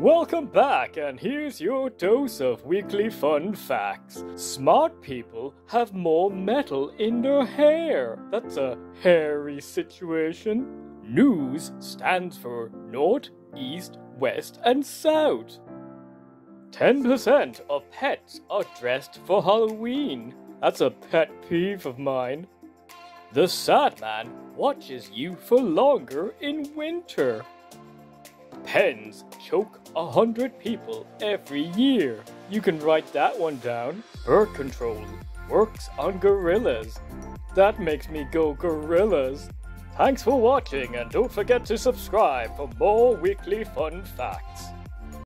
Welcome back, and here's your dose of weekly fun facts. Smart people have more metal in their hair. That's a hairy situation. News stands for North, East, West, and South. 10% of pets are dressed for Halloween. That's a pet peeve of mine. The Sandman watches you for longer in winter. Pens choke 100 people every year. You can write that one down. Birth control works on gorillas. That makes me go gorillas. Thanks for watching, and don't forget to subscribe for more weekly fun facts.